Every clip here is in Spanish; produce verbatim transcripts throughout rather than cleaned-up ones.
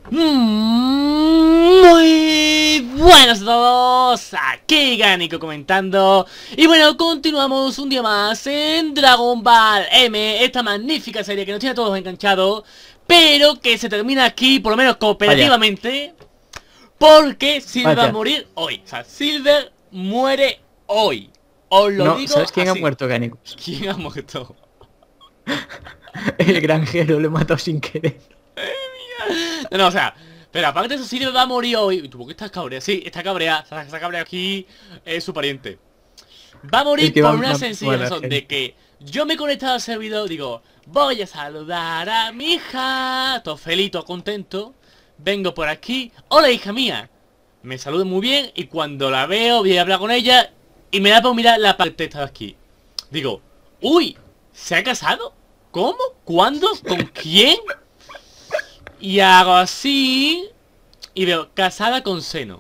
Muy buenas a todos, aquí Gánico comentando. Y bueno, continuamos un día más en Dragon Ball M, esta magnífica serie que nos tiene a todos enganchados, pero que se termina aquí, por lo menos cooperativamente. Vaya. Porque Silver va a morir hoy. O sea, Silver muere hoy. Os lo no, digo ¿sabes quién así. ha muerto, Gánicos? ¿Quién ha muerto? El granjero, lo he matado sin querer. No, no, o sea, pero aparte de eso, Silver va a morir hoy. ¿Tú por qué estás cabrea? Sí, está cabrea. Está cabrea aquí, es su pariente. Va a morir es que por va, una va, sencilla razón gente. De que yo me he conectado al servidor, digo, voy a saludar a mi hija. Todo feliz, todo contento. Vengo por aquí. Hola, hija mía. Me saluda muy bien y cuando la veo voy a hablar con ella y me da por mirar la parte esta de aquí. Digo, uy, ¿se ha casado? ¿Cómo? ¿Cuándo? ¿Con quién? Y hago así y veo, casada con Zeno.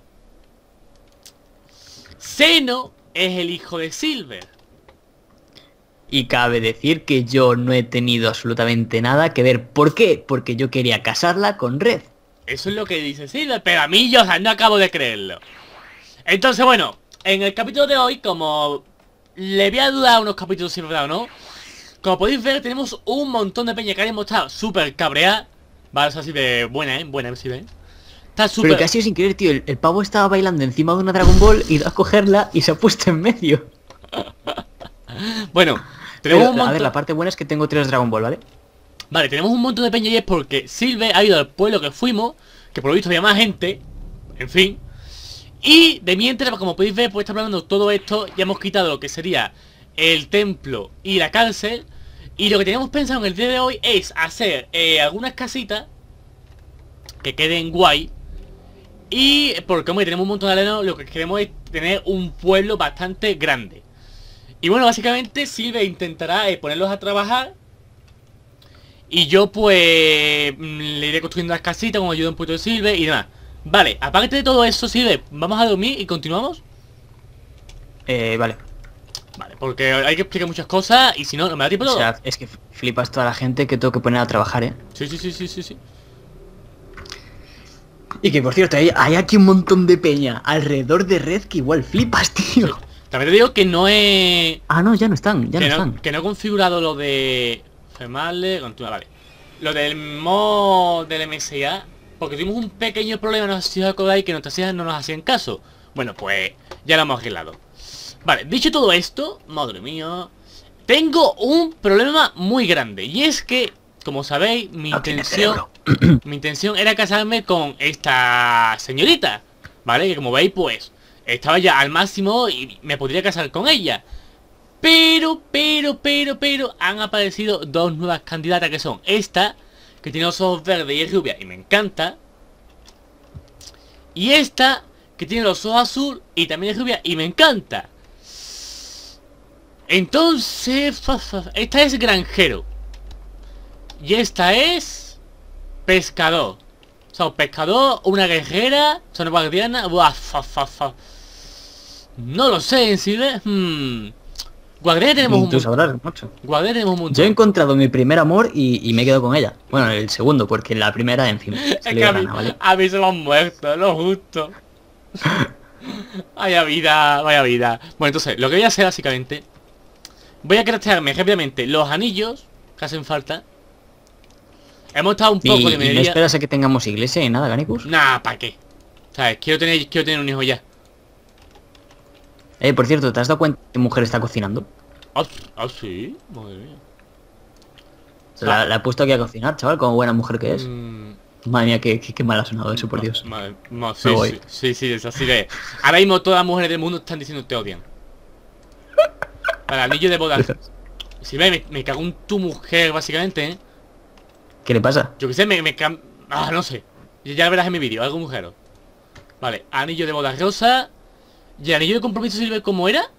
Zeno es el hijo de Silver. Y cabe decir que yo no he tenido absolutamente nada que ver. ¿Por qué? Porque yo quería casarla con Red. Eso es lo que dice Silver, pero a mí yo, o sea, no acabo de creerlo. Entonces, bueno, en el capítulo de hoy, como le voy a dudar unos capítulos si es verdad o no, como podéis ver, tenemos un montón de peña que hemos estado súper cabreada. Vale, o sea, así de buena, ¿eh? Buena, ¿sí ven? Está súper... Pero que ha sido sin querer, tío. El, el pavo estaba bailando encima de una Dragon Ball, iba a cogerla y se ha puesto en medio. Bueno, tenemos Pero, un montón... A ver, la parte buena es que tengo tres Dragon Ball, ¿vale? Vale, tenemos un montón de peña y es porque Silver ha ido al pueblo que fuimos, que por lo visto había más gente, en fin. Y de mientras, como podéis ver, pues está hablando todo esto, ya hemos quitado lo que sería el templo y la cárcel. Y lo que teníamos pensado en el día de hoy es hacer eh, algunas casitas que queden guay. Y porque, como tenemos un montón de arenas, lo que queremos es tener un pueblo bastante grande. Y bueno, básicamente Silver intentará eh, ponerlos a trabajar. Y yo pues le iré construyendo las casitas como ayuda un poquito de Silver y demás. Vale, aparte de todo eso, Silver, vamos a dormir y continuamos. Eh, vale. Vale, porque hay que explicar muchas cosas y si no, no me da tiempo todo. O sea, es que flipas toda la gente que tengo que poner a trabajar, ¿eh? Sí, sí, sí, sí, sí, sí. Y que por cierto, hay, hay aquí un montón de peña alrededor de Red que igual flipas, tío. Sí. También te digo que no he... Ah, no, ya no están, ya que no, no están. Que no he configurado lo de... Female, continúa, vale. Lo del mod del M S A, porque tuvimos un pequeño problema, no sé si os acordáis, que nuestras hijas no nos hacían caso. Bueno, pues ya lo hemos arreglado. Vale, dicho todo esto, madre mía, tengo un problema muy grande. Y es que, como sabéis, mi no intención mi intención era casarme con esta señorita, ¿vale? Que como veis, pues, estaba ya al máximo y me podría casar con ella. Pero, pero, pero, pero, han aparecido dos nuevas candidatas que son esta, que tiene los ojos verdes y es rubia y me encanta. Y esta, que tiene los ojos azul y también es rubia y me encanta. Entonces, fa, fa, esta es granjero. Y esta es pescador. O sea, un pescador, una guerrera, son una guardiana. Buah, fa, fa, fa. No lo sé, en sí, hmm. Guardiana tenemos un Tú sabrás, macho. Guardiana tenemos un montón. Yo he encontrado mi primer amor y, y me he quedado con ella. Bueno, el segundo, porque la primera, en fin, es que a mí, gana, ¿vale? A mí se lo han muerto, lo justo. Vaya vida, vaya vida. Bueno, entonces, lo que voy a hacer básicamente, voy a craftearme rápidamente los anillos que hacen falta. Hemos estado un poco y, de minería. ¿Y no esperas a que tengamos iglesia y nada, Ganicus? Nah, ¿para qué? ¿Sabes? Quiero tener, quiero tener un hijo ya. Eh, por cierto, ¿te has dado cuenta que mujer está cocinando? Ah, ah sí, madre mía. La, la he puesto aquí a cocinar, chaval, como buena mujer que es. Mm. Madre mía, qué, qué, qué mal ha sonado eso, por Dios. Madre, madre, sí, sí, sí, sí, es así de... Ahora mismo todas las mujeres del mundo están diciendo te odian. Para el anillo de boda. Si ve, me, me cago en tu mujer, básicamente, ¿eh? ¿Qué le pasa? Yo que sé, me... me cam... Ah, no sé. Ya lo verás en mi vídeo, algo mujer. Vale, anillo de boda rosa. ¿Y el anillo de compromiso sirve como era?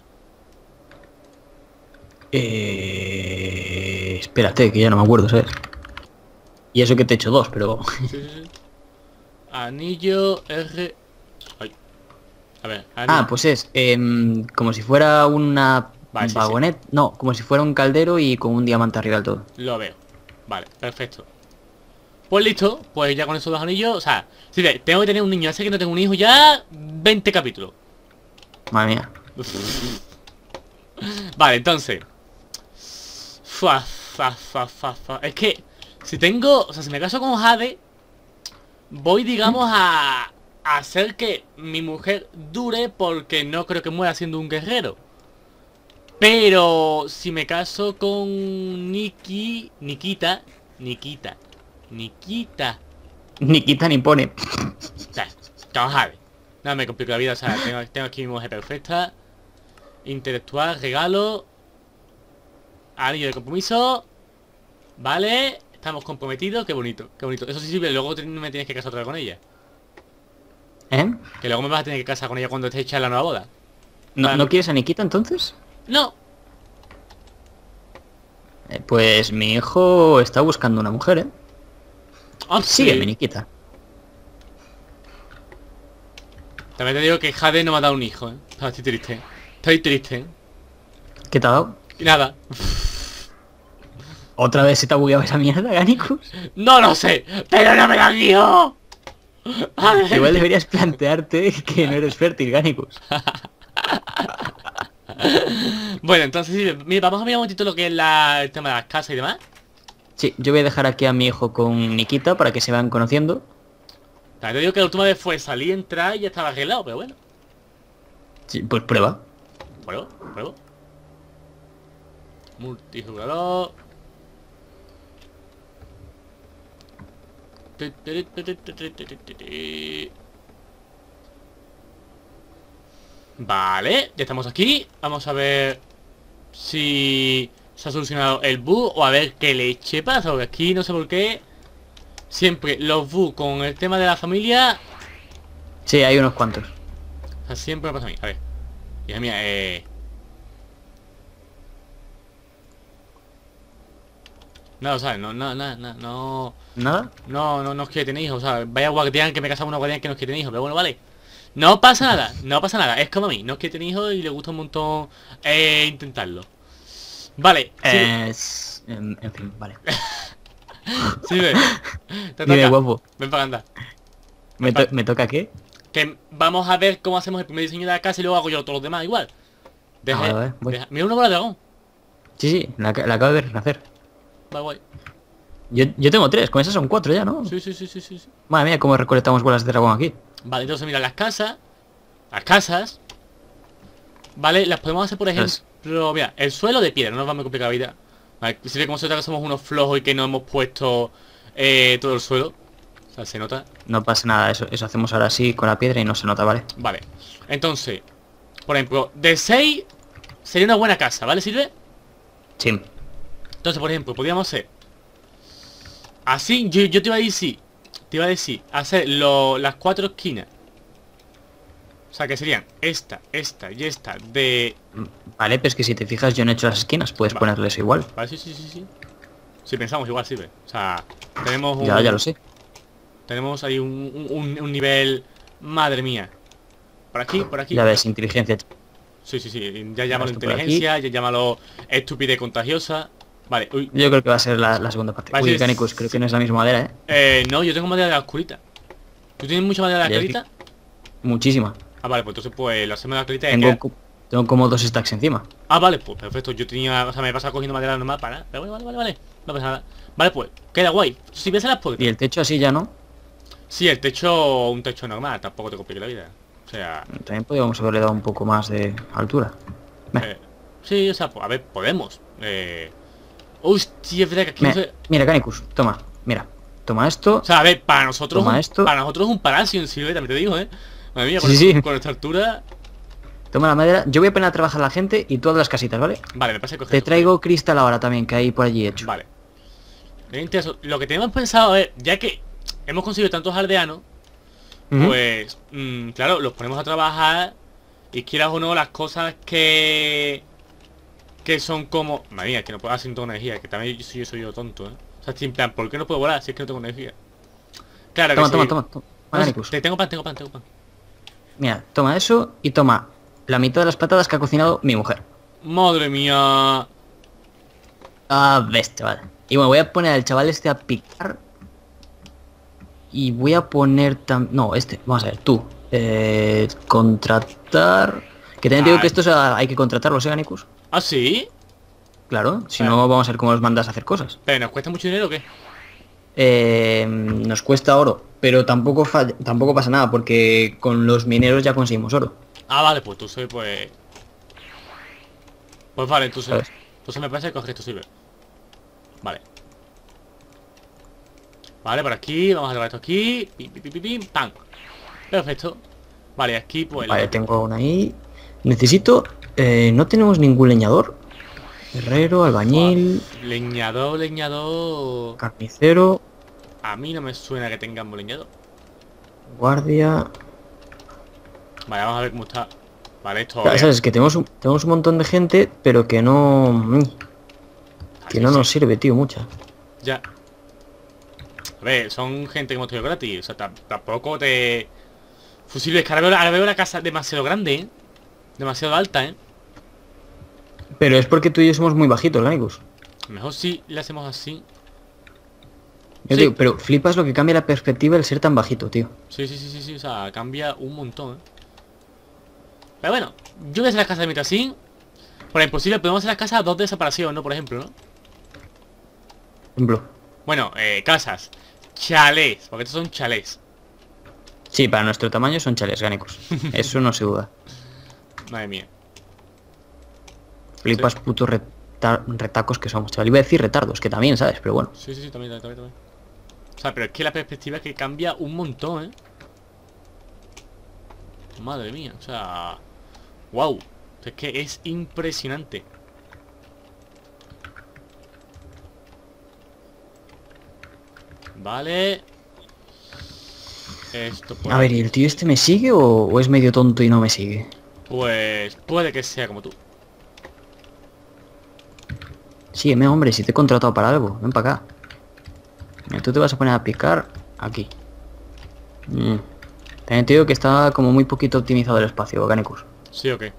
Eh... Espérate, que ya no me acuerdo, ¿sabes? Y eso que te he hecho dos, pero... Sí, sí, sí. Anillo R... Ay. A ver, anillo... Ah, pues es eh, como si fuera una vale, sí, vagonet. Sí. No, como si fuera un caldero y con un diamante arriba del todo. Lo veo. Vale, perfecto. Pues listo, pues ya con esos dos anillos, o sea, sí, tengo que tener un niño, hace que no tengo un hijo ya veinte capítulos. Madre mía. Vale, entonces. Fua, fa, fa, fa, fa. Es que si tengo, o sea, si me caso con Jade, voy, digamos, a, a hacer que mi mujer dure porque no creo que muera siendo un guerrero. Pero si me caso con Nikki, Nikita, Nikita, Nikita, Ni quita ni pone. o sea, con Jade. No me complico la vida, o sea, tengo, tengo aquí mi mujer perfecta. Intelectual, regalo. Anillo de compromiso. Vale, estamos comprometidos, qué bonito, qué bonito. Eso sí sirve, luego me tienes que casar otra vez con ella. ¿Eh? Que luego me vas a tener que casar con ella cuando esté hecha la nueva boda. ¿No, Vale. ¿no quieres a Nikita entonces? No. Eh, pues mi hijo está buscando una mujer, ¿eh? Ah, Sígueme, sí. Nikita. También te digo que Jade no me ha dado un hijo, ¿eh? Estoy triste. Estoy triste, ¿eh? ¿Qué te ha dado? Y nada. ¿Otra vez se te ha bugueado esa mierda, Ganicus? No lo sé, pero no me dan hijo. Igual deberías plantearte que no eres fértil, Ganicus. Bueno, entonces sí, mira, vamos a mirar un momentito lo que es la, el tema de las casas y demás. Sí, yo voy a dejar aquí a mi hijo con Nikita para que se vayan conociendo. También te digo que la última vez fue salir, entrar y ya estaba arreglado, pero bueno. Sí, pues prueba. Pruebo, pruebo. Multijugador. Vale, ya estamos aquí. Vamos a ver si se ha solucionado el bug o a ver qué leche pasa, porque aquí no sé por qué siempre los bugs con el tema de la familia, Sí, hay unos cuantos. o sea, siempre me pasa a mí. A ver, hija mía, eh... no, o sea, no, no, no, no, no, ¿Nada? no, no, no os quiere tener hijos, o sea, vaya guardián que me casa con una guardián que no os quiere tener hijos, pero bueno, vale. No pasa nada, no pasa nada, es como a mí, no os quiere tener hijos y le gusta un montón eh, intentarlo. Vale, sí, Eh, s- en, en fin, vale. sí, ve, te Dime, toca, guapo. ven para andar. ¿Me, to- ¿Me toca qué? Que vamos a ver cómo hacemos el primer diseño de la casa y luego hago yo todos los demás igual. Deje, Ah, vale, vale, voy. deja- mira una bola de dragón. Sí, sí, la, ac- la acabo de ver nacer. Va guay. Yo, yo tengo tres, con esas son cuatro ya, ¿no? Sí, sí, sí, sí, sí, sí. Madre mía, cómo recolectamos bolas de dragón aquí. Vale, entonces mira, las casas. Las casas. Vale, las podemos hacer por Las- ejemplo. Mira, el suelo de piedra, no nos va a complicar la vida. Vale, si ve como se nota que somos unos flojos y que no hemos puesto eh, todo el suelo. O sea, se nota. No pasa nada, eso, eso hacemos ahora sí con la piedra y no se nota, ¿vale? Vale. Entonces, por ejemplo, de seis sería una buena casa, ¿vale? ¿Sirve? Sí. Entonces, por ejemplo, podríamos hacer así, yo, yo te iba a decir, te iba a decir, hacer lo- las cuatro esquinas. O sea, que serían esta, esta y esta de... Vale, pero es que si te fijas yo no he hecho las esquinas, puedes Vale. ponerle eso igual. Vale, sí, sí, sí, sí. Si pensamos igual sirve. O sea, tenemos un... Ya, ya lo sé. Tenemos ahí un, un, un nivel... Madre mía. Por aquí, por aquí. Ya ves, inteligencia. Sí, sí, sí. Ya llámalo Esto por aquí. inteligencia, ya llámalo estupidez contagiosa. Vale, uy. Yo creo que va a ser la, la segunda parte. Vale, Uy, sí, Ganicus, creo que no es la misma madera, ¿eh? Eh, no, yo tengo madera de la oscurita. ¿Tú tienes mucha madera de la Ya es que- clarita? Muchísima. Ah, vale, pues entonces pues la hacemos de la clarita y Tengo, queda- co- tengo como dos stacks encima. Ah, vale, pues perfecto. Yo tenía... O sea, me he pasado cogiendo madera normal para nada. Pero bueno, vale, vale, vale. No pasa nada. Vale, pues, queda guay. Si ves a las puertas. Y el techo así ya no. Sí, el techo... Un techo normal. Tampoco te complique la vida. O sea... También podríamos haberle dado un poco más de altura. Ve, eh, sí, o sea, pues, a ver, podemos. Eh... Hostia, es verdad que aquí no me- se... Mira, Ganicus, toma, mira. Toma esto. O sea, a ver, para nosotros... Toma un- esto. Para nosotros es un palacio en Silvia, también te digo, ¿eh? Madre mía, con, Sí, sí. con esta altura... Toma la madera. Yo voy a poner a trabajar a la gente y todas las casitas, ¿vale? Vale, me pasa que coger Te esto. traigo cristal ahora también, que hay por allí hecho. Vale. Bien interesante. Lo que tenemos pensado es, ya que hemos conseguido tantos aldeanos, Ujú. pues, mm, claro, los ponemos a trabajar y quieras o no, las cosas que... Que son como... Madre mía, que no puedo dar sin toda energía, que también yo soy, yo soy yo tonto, ¿eh? O sea, estoy en plan, ¿por qué no puedo volar si es que no tengo energía? Claro Toma, que toma, sí. toma, toma. No, Ganicus. te- tengo pan, tengo pan, tengo pan. Mira, toma eso y toma la mitad de las patatas que ha cocinado mi mujer. Madre mía. Ah, ves, chaval. Y bueno, voy a poner al chaval este a picar. Y voy a poner tam... No, este. Vamos a ver, tú. Eh, contratar... Que también te digo Ah, que estos ah, hay que contratarlos, ¿eh, Ganicus? ¿Ah, sí? Claro, si Vale. no vamos a ver cómo los mandas a hacer cosas. ¿Pero nos cuesta mucho dinero o qué? Eh, nos cuesta oro, pero tampoco falla- tampoco pasa nada, porque con los mineros ya conseguimos oro. Ah, vale, pues tú soy, pues... Pues vale, entonces... ¿Sabes? Entonces me parece que coges esto sirve. Vale. Vale, por aquí, vamos a llevar esto aquí. Pim, pim, pim, pim, pim, pam. Perfecto. Vale, aquí pues... Vale, tengo una ahí. Necesito... eh, no tenemos ningún leñador. Herrero, albañil, Leñador, leñador... carnicero, A mí no me suena que tengamos leñador. guardia... Vale, vamos a ver cómo está. Vale, esto... Claro, sabes, que tenemos un, tenemos un montón de gente, pero que no... mm, Que Así no sí. nos sirve, tío, mucha. Ya. A ver, son gente que hemos tenido gratis. O sea, tam- tampoco te... Fusibles, que ahora veo, ahora veo la casa demasiado grande, ¿eh? Demasiado alta, ¿eh? Pero es porque tú y yo somos muy bajitos, Ganicus. Mejor si le hacemos así. Yo Sí. digo, pero flipas lo que cambia la perspectiva el ser tan bajito, tío. Sí, sí, sí, sí, sí. O sea, cambia un montón, ¿eh? Pero bueno, yo voy a hacer las casas de mitad así. Por imposible, podemos hacer las casas dos de separación, ¿no? Por ejemplo, ¿no? Por ejemplo. Bueno, eh, casas. Chalés, porque estos son chalés. Sí, para nuestro tamaño son chales, Ganicus. Eso no se duda. Madre mía. Flipas putos reta- retacos que somos, chaval. Iba a decir retardos, que también, ¿sabes? Pero bueno. Sí, sí, sí, también, también, también. O sea, pero es que la perspectiva es que cambia un montón, ¿eh? Madre mía, o sea... Wow. Es que es impresionante. Vale. Esto por A ver, ¿y el tío este me sigue o, o es medio tonto y no me sigue? Pues puede que sea como tú. Sígueme, hombre, si te he contratado para algo. Ven para acá. Mira, tú te vas a poner a picar aquí. Mm. También te digo que está como muy poquito optimizado el espacio, Ganicus. Sí, ok.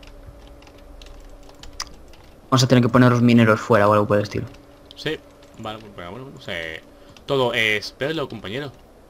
Vamos a tener que poner los mineros fuera o algo por el estilo. Sí. Vale, pues bueno, bueno, bueno, o sea, todo es verlo, compañero.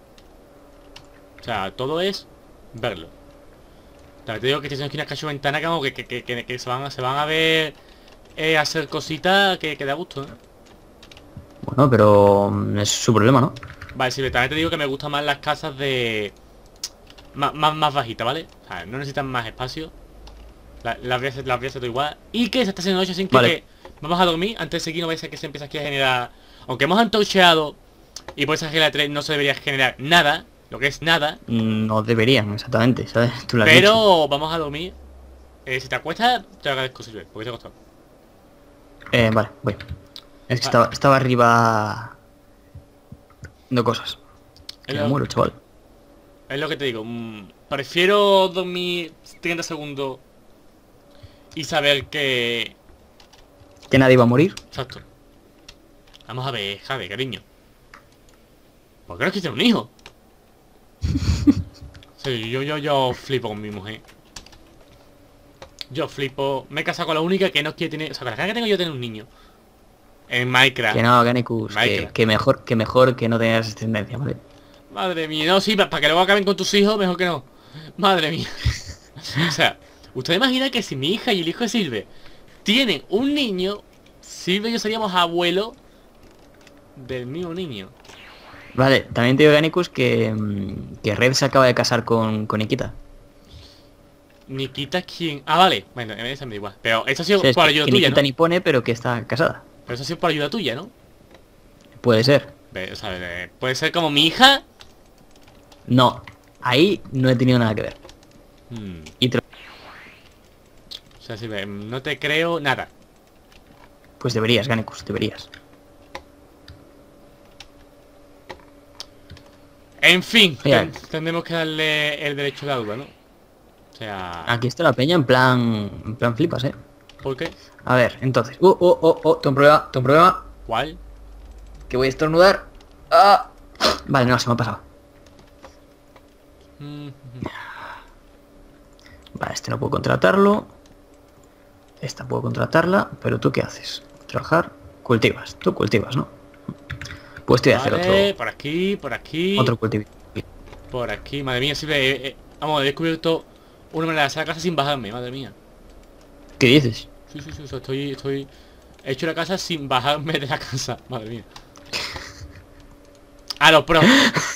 O sea, todo es verlo. También te digo que tienes aquí una cacho ventana como que, que, que, que, que se, van, a- se van a ver eh, hacer cositas que, que da gusto, ¿eh? Bueno, pero mm, es su problema, ¿no? Vale, sí, también te digo que me gustan más las casas de... Más, más, más bajitas, ¿vale? O sea, no necesitan más espacio. La- Las voy a hacer, las voy a hacer todo igual. Y que se está haciendo noche sin que, Vale. que vamos a dormir. Antes de seguir no vais a ser que se empieza aquí a generar... Aunque hemos antorcheado y por esa regla tres no se debería generar nada. Lo que es nada. Mm, No deberían, exactamente, ¿sabes? Tú lo has Pero dicho. vamos a dormir. Eh, si te acuestas, te agradezco, Silver, porque te ha costado. Eh, vale, voy. Es que Ah. estaba, estaba arriba... haciendo cosas. Que Es me lo, muero, chaval. es lo que te digo. mm, prefiero dormir treinta segundos y saber que... Que nadie va a morir. Exacto. Vamos a ver, Jade, cariño. ¿Por qué no quieres tener un hijo? Sí, yo, yo, yo flipo con mi mujer. Yo flipo. Me he casado con la única que no quiere tener... O sea, con la cara que tengo yo tener un niño. En Minecraft. Que no, Ganicus, que, Minecraft. que mejor que mejor que no tengas descendencia, ¿vale? Madre mía, no, sí, para que luego acaben con tus hijos, mejor que no. Madre mía. O sea, usted imagina que si mi hija y el hijo de Silve tienen un niño, Silve y yo seríamos abuelos del mismo niño. Vale, también te digo, Ganicus, que, mm, que Red se acaba de casar con, con Nikita. Nikita quién. Ah, vale. Bueno, esa me da igual. Pero eso ha sido O sea, es por que, ayuda que tuya, Nikita ¿no? ni pone, pero que está casada. Pero eso ha sido por ayuda tuya, ¿no? Puede ser. Ve, o sea, eh, puede ser como mi hija. No, ahí no he tenido nada que ver. Hmm, Y te lo- O sea, Silve, no te creo nada. Pues deberías, Ganicus, deberías. En fin, Oye. ten- tendremos que darle el derecho de la duda, ¿no? O sea, Aquí está la peña en plan... En plan flipas, ¿eh? ¿por qué? A ver, entonces... Oh, oh, oh, oh, tengo un problema, tengo un problema. ¿Cuál? Que voy a estornudar. Ah. Vale, no, se me ha pasado. Mm, Vale, este no puedo contratarlo. Esta puedo contratarla, pero ¿tú qué haces? Trabajar, cultivas. Tú cultivas, ¿no? Pues te voy a hacer Vale, otro, por aquí, por aquí. otro cultivo. Por aquí, madre mía, siempre... eh, eh, vamos, he descubierto una manera de hacer la casa sin bajarme, madre mía. ¿Qué dices? Sí, sí, sí, o sea, estoy... estoy... He hecho la casa sin bajarme de la casa, madre mía. A los pros.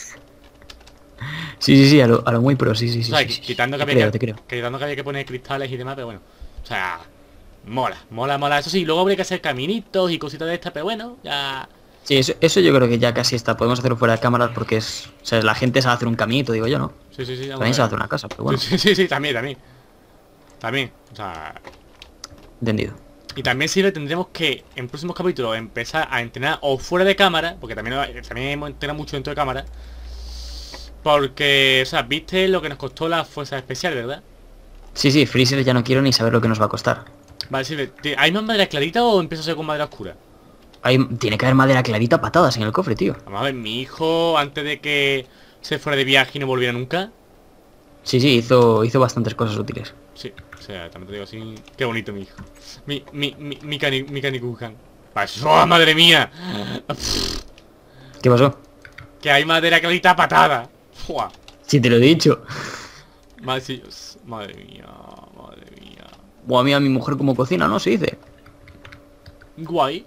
Sí, sí, sí, a lo, a lo muy pro, sí, sí, O sí. sea, sí, sí. quitando que Te había creo, que, te creo. quitando que había que poner cristales y demás, pero bueno. O sea, mola, mola, mola. Eso sí, luego habría que hacer caminitos y cositas de estas, pero bueno, ya... Sí, eso, eso yo creo que ya casi está. Podemos hacerlo fuera de cámaras porque es... O sea, la gente sabe hacer un caminito, digo yo, ¿no? Sí, sí, sí, vamos También a sabe ver. hacer una casa, pero bueno. Sí, sí, sí, sí, también, también. También, o sea... Entendido. Y también sirve, tendremos que en próximos capítulos empezar a entrenar o fuera de cámara, porque también, también hemos entrenado mucho dentro de cámara. Porque, o sea, viste lo que nos costó la fuerza especial, ¿verdad? Sí, sí, Freezer ya no quiero ni saber lo que nos va a costar. Vale, sirve. ¿Hay más madera clarita o empiezo a ser con madera oscura? Hay, tiene que haber madera clarita patadas en el cofre, tío. Vamos a ver, mi hijo, antes de que se fuera de viaje y no volviera nunca. Sí, sí, hizo, hizo bastantes cosas útiles. Sí, o sea, también te digo así. Qué bonito mi hijo. Mi, mi, mi, mi, cani, mi canicujan. ¡Oh, madre mía! ¿Qué pasó? Que hay madera clarita patada. ¡Fua! Sí, te lo he dicho. Madre, sí, madre mía, madre mía. Buah, mira mi mujer como cocina, ¿no? Se dice. Guay.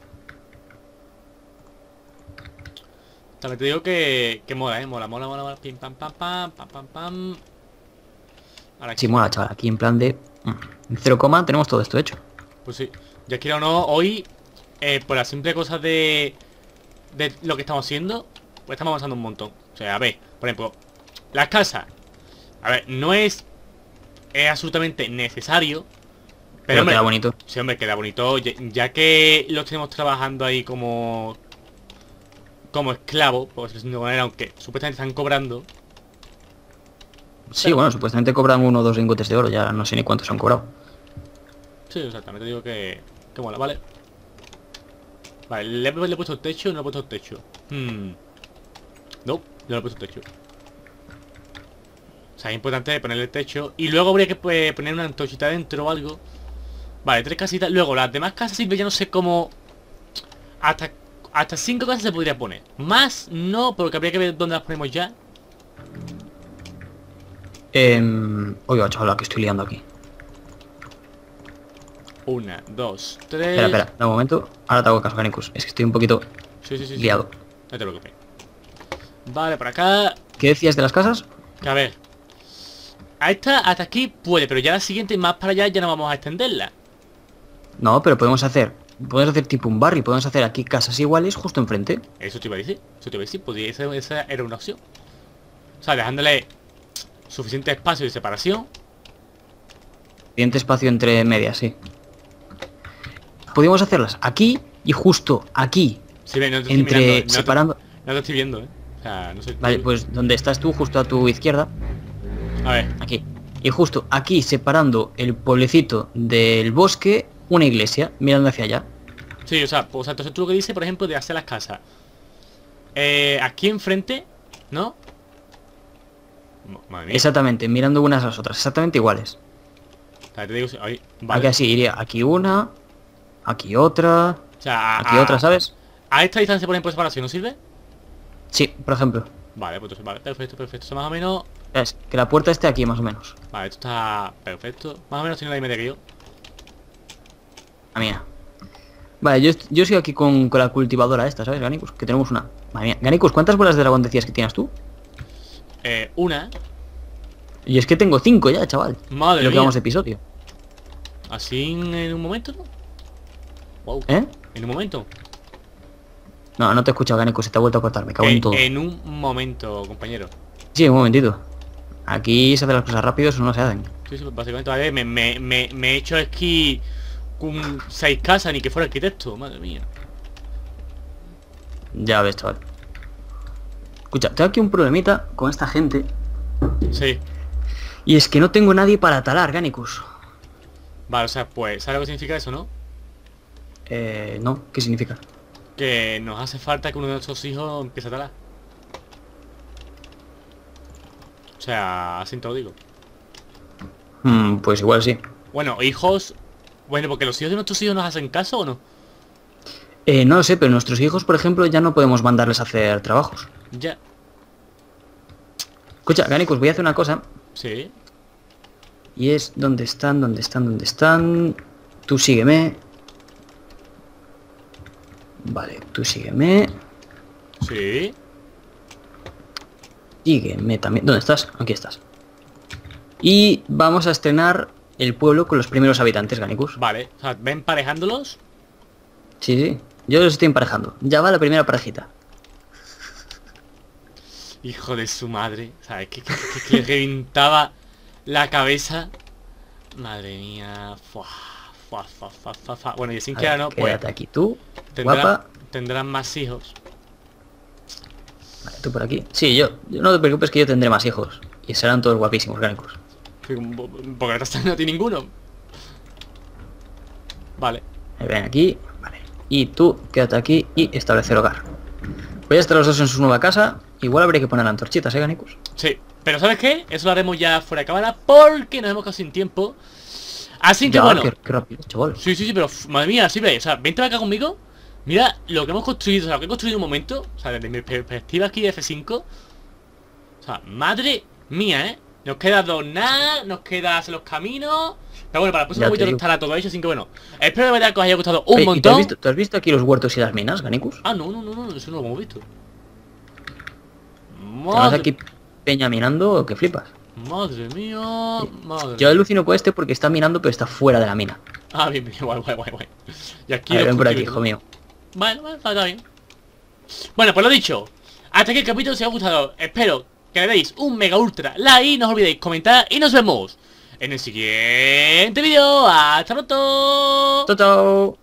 También te digo que, que mola, eh, mola, mola, mola, mola. Pim, pam, pam, pam, pam, pam, pam. Ahora Sí, mola, chaval. Aquí en plan de... En cero coma tenemos todo esto hecho. Pues sí, ya quiera o no, hoy, eh, por la simple cosa de, de lo que estamos haciendo, pues estamos avanzando un montón. O sea, a ver, por ejemplo, las casas. A ver, no es, es absolutamente necesario. Pero, Pero hombre, queda bonito. sí, hombre, queda bonito, ya, ya que los tenemos trabajando ahí como como esclavo, por decirlo de manera, aunque supuestamente están cobrando. Sí, bueno, supuestamente cobran uno o dos lingotes de oro. Ya no sé ni cuántos han cobrado. Sí, exactamente, digo que, que mola, vale. Vale, le, le he puesto el techo, no le he puesto el techo. Hmm. No, yo no le he puesto el techo. O sea, es importante ponerle el techo. Y luego habría que pues, poner una antorchita dentro o algo. Vale, tres casitas. Luego, las demás casas simples ya no sé cómo... Hasta, hasta cinco casas se podría poner. Más no, porque habría que ver dónde las ponemos ya. Eh... Oiga, chaval, que estoy liando aquí. Una, dos, tres... Espera, espera, de momento. Ahora te hago caso, Ganicus. Es que estoy un poquito Sí, sí, sí, sí. liado. No te preocupes. Vale, por acá. ¿Qué decías de las casas? Que a ver. A esta, hasta aquí puede, pero ya la siguiente, más para allá, ya no vamos a extenderla. No, pero podemos hacer... Podemos hacer tipo un barrio. Podemos hacer aquí casas iguales justo enfrente. Eso te iba a decir. Eso te iba a decir. Podría ser, esa era una opción. O sea, dejándole suficiente espacio de separación. Suficiente espacio entre medias, sí. Podríamos hacerlas aquí y justo aquí. Sí, no te estoy Entre... mirando, no te- separando... No te estoy viendo, eh. O sea, no sé. Vale, pues donde estás tú, justo a tu izquierda. A ver. Aquí. Y justo aquí, separando el pueblecito del bosque, una iglesia, mirando hacia allá. Sí, o sea, pues, o sea, entonces tú lo que dices, por ejemplo, de hacer las casas. Eh, aquí enfrente, ¿no? M- Madre mía. Exactamente, mirando unas a las otras, exactamente iguales. O sea, te digo, ay, Aquí vale. así iría, aquí una, aquí otra, O sea, a, aquí a- otra, ¿sabes? A esta distancia, por ejemplo, de separación, ¿no sirve? Sí, por ejemplo. Vale, pues entonces, vale, perfecto, perfecto. Eso más o menos... Es que la puerta esté aquí, más o menos. Vale, esto está perfecto. Más o menos tiene la misma que yo. La mía. Vale, yo, est- yo sigo aquí con, con la cultivadora esta, ¿sabes, Ganicus? Que tenemos una. Madre mía. Ganicus, ¿cuántas bolas de dragón decías que tienes tú? Eh, una. Y es que tengo cinco ya, chaval. Madre Lo que mía. vamos de episodio. Así en, en un momento, ¿no? Wow. ¿Eh? En un momento. No, no te he escuchado, Ganicus, se te ha vuelto a cortar, me cago en En, todo. en un momento, compañero. Sí, un momentito. Aquí se hacen las cosas rápido, eso no se hacen. Sí, sí, básicamente, vale, me, me, me, me he hecho esquí con seis casas, ni que fuera arquitecto, madre mía. Ya ves, chaval. Escucha, tengo aquí un problemita con esta gente. Sí. Y es que no tengo nadie para talar, Ganicus. Vale, o sea, pues, ¿sabes lo que significa eso, no? Eh, no, ¿qué significa? Que nos hace falta que uno de nuestros hijos empiece a talar. O sea, así te lo digo. Hmm, pues igual sí. Bueno, hijos... Bueno, porque los hijos de nuestros hijos nos hacen caso o no. Eh, no lo sé, pero nuestros hijos, por ejemplo, ya no podemos mandarles a hacer trabajos. Ya. Escucha, Ganicus, voy a hacer una cosa. Sí. Y es, ¿dónde están? ¿Dónde están? ¿Dónde están? Tú sígueme. Vale, tú sígueme. Sí. Sígueme también. ¿Dónde estás? Aquí estás. Y vamos a estrenar el pueblo con los primeros habitantes, Ganicus. Vale. O sea, ven emparejándolos. Sí, sí. Yo los estoy emparejando. Ya va la primera parejita. Hijo de su madre. ¿Sabes? Que, que, que, que le reventaba la cabeza. Madre mía. Fua, fua, fua, fua, fua, fua. Bueno, y sin A que ver, no, pues quédate aquí tú, tendrán, guapa. tendrán más hijos. Vale, tú por aquí. Sí, yo. Yo no te preocupes que yo tendré más hijos. Y serán todos guapísimos, Ganicus. Porque ahora no tiene ninguno. Vale. Eh, Ven aquí. Vale. Y tú, quédate aquí y establecer hogar. Voy a estar los dos en su nueva casa. Igual habría que poner antorchitas, ¿eh, Ganicus? Sí. Pero ¿sabes qué? Eso lo haremos ya fuera de cámara porque nos hemos quedado sin tiempo. Así que Ya, bueno. qué, qué rápido, chaval. Sí, sí, sí, pero f- madre mía, sí, ve. O sea, vente acá conmigo. Mira lo que hemos construido, o sea, lo que he construido en un momento. O sea, desde mi perspectiva aquí de F cinco. O sea, madre mía, ¿eh? Nos queda donar, nos queda hacer los caminos. Pero bueno, para el próximo Ya te vídeo digo. estará todo hecho, así que bueno. Espero de verdad que os haya gustado un Oye, ¿y ¿tú, montón. has visto, ¿Tú has visto aquí los huertos y las minas, Ganicus? Ah, no, no, no, no, eso no lo hemos visto. Tenemos Madre, aquí peña minando que flipas. madre mía, madre. Yo alucino por este porque está minando pero está fuera de la mina. Ah, bien, bien, guay, guay, guay, guay. Y aquí A ver, los ven por aquí, cultivos, hijo ¿no? mío. Bueno, bueno, está bien. Bueno, pues lo dicho. Hasta aquí el capítulo, si os ha gustado. Espero que le deis un mega ultra like. No os olvidéis comentar y nos vemos en el siguiente vídeo. Hasta pronto. Chao, chao.